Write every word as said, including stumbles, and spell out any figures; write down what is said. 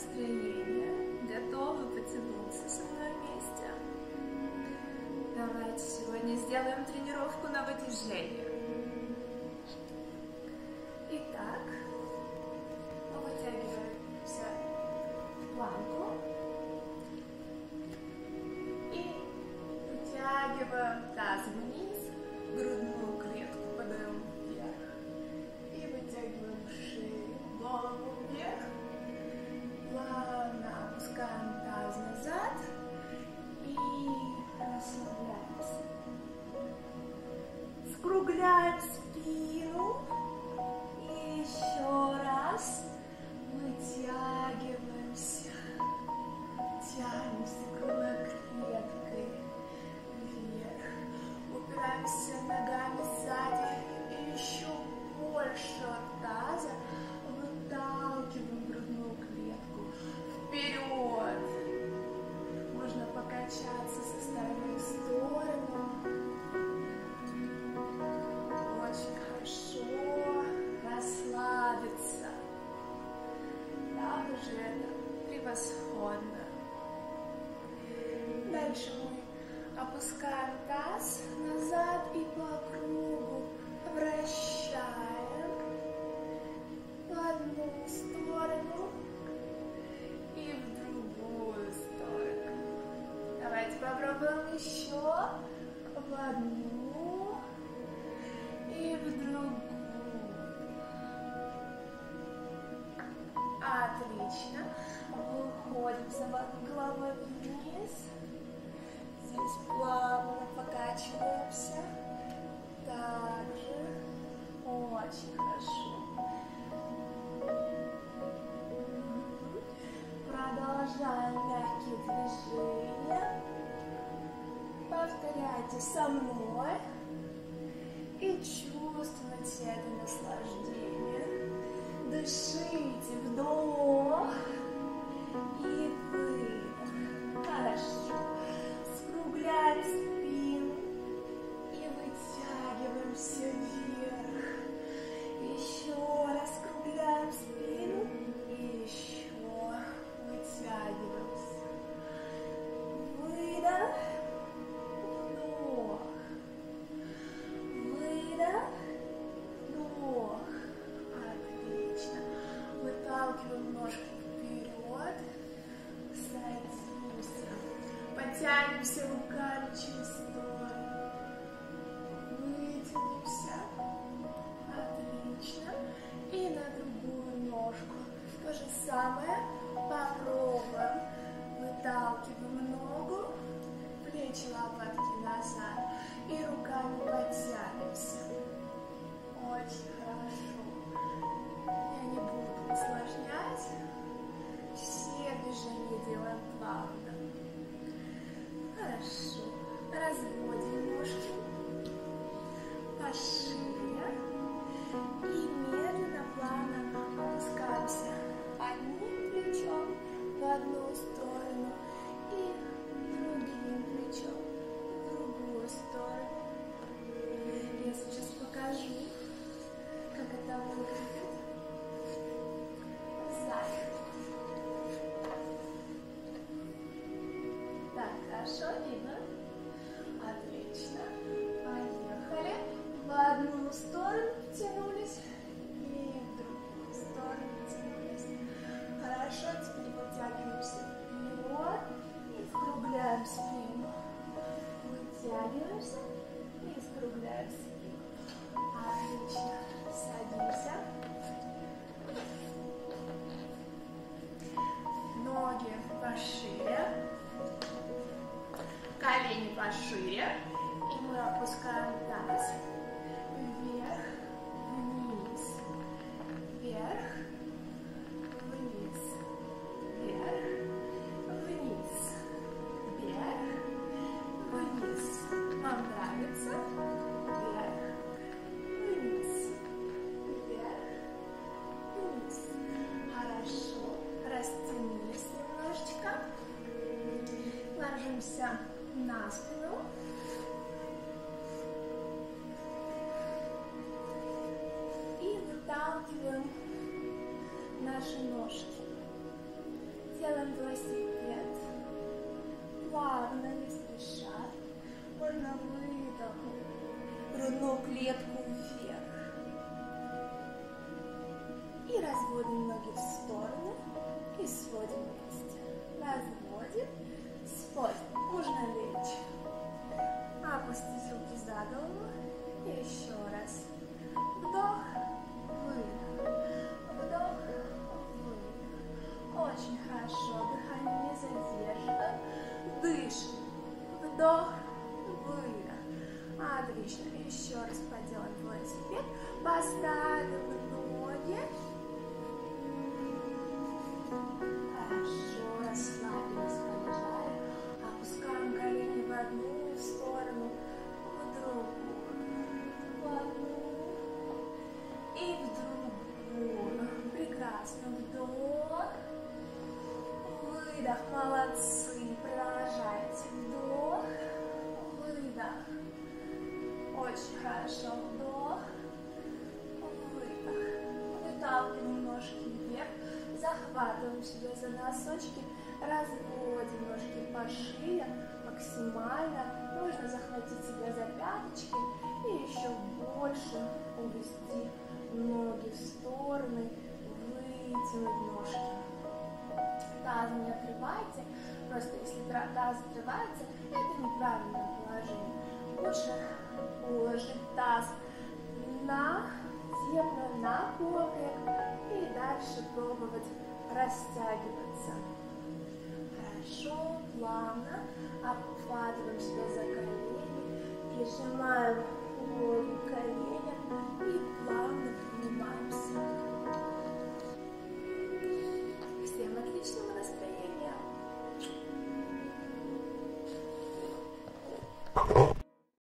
настроение? Готовы потянуться со мной вместе? Давайте сегодня сделаем тренировку на вытяжение. Итак, мы вытягиваемся в планку и вытягиваем таз вниз, грудную клетку подаем вверх и вытягиваем шею, голову вверх. Плавно опускаем таз назад и расслабляемся. Скругляем спину. И еще раз вытягиваемся. Тянемся круглой клеткой вверх. Упираемся ногами сзади и еще больше от таза выталкиваем грудную клетку вперед. Можно покачаться со стороны в сторону. Очень хорошо. Расслабиться. Правда же это превосходно. Дальше мы опускаем таз назад и по кругу вращаем в одну сторону и в другую сторону. Давайте попробуем еще в одну и в другую. Отлично. Выходим с головой вниз. Здесь плавно покачиваемся. Также очень хорошо. Продолжаем мягкие движения. Повторяйте со мной и чувствуйте это наслаждение. Дышите, вдох и выдох. Хорошо. Скругляем спину и вытягиваемся вверх. Еще раз скругляем спину и еще вытягиваемся. Выдох, вдох, выдох, вдох. Отлично. Выталкиваем ножки вперед. Садимся. Потянемся руками через сторону. Вытянемся. Отлично. И на другую ножку. То же самое. Попробуем. Выталкиваем ногу. Плечи, лопатки назад. И руками подтянемся. Очень хорошо. Я не буду усложнять. Все движения делаем плавно. Хорошо. Разводим ножки пошире. И медленно, плавно опускаемся одним плечом в одну сторону и другим плечом в другую сторону. Я сейчас покажу, как это выглядит сзади. Так, хорошо видно? Отлично. Поехали. В одну сторону тянулись и в другую сторону тянулись. Хорошо, теперь вытягиваемся вперед и скругляем спину. Вытягиваемся и скругляем спину. Отлично. Садимся. Ноги пошире. Колени пошире. И мы опускаем таз. Вверх, вниз, вверх, вниз, вверх, вниз, вверх, вниз. Вам нравится? Вверх, вниз, вверх, вниз. Хорошо. Растянулись немножечко. Ложимся на спину. И выталкиваем наши ножки. Делаем велосипед. Плавно, не спеша. Можно выдохнуть грудную клетку вверх. И разводим ноги в стороны. И сводим вместе. Разводим. Сводим. Можно лечь. Опустить руки за голову. И еще раз. Вдох. Выдох. Вдох. Выдох. Очень хорошо. Дыхание не задерживаем. Дышим. Вдох. Выдох. Отлично. Еще раз поделаем велосипед. Поставим ноги. Хорошо. Расслабились. Продолжаем. Опускаем колени в одну сторону, в другую. В одну и в другую. Прекрасно. Вдох. Выдох. Молодцы. Продолжайте. Вдох. Выдох. Очень хорошо. Вдох. Выдох. Выталкиваем ножки вверх. Захватываем себя за носочки. Разводим ножки по шее максимально. Можно захватить себя за пяточки. И еще больше увести ноги в стороны. Вытянуть ножки. Таз не отрывайте. Просто если таз отрывается, это неправильное положение. Лучше уложить таз на землю, на коврик и дальше пробовать растягиваться. Хорошо, плавно обхватываем себя за колени, прижимаем голову к коленям и плавно поднимаемся. Всем отличного настроения!